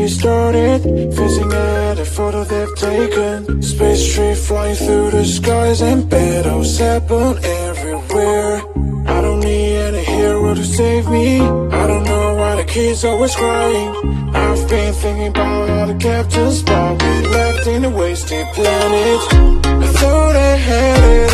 restarted, facing at a photo they've taken. Space tree flying through the skies, and battles happen everywhere. I don't need any hero to save me. I don't know why the kids always crying. I've been thinking about all the captains, but we left in a wasted planet. I thought I had it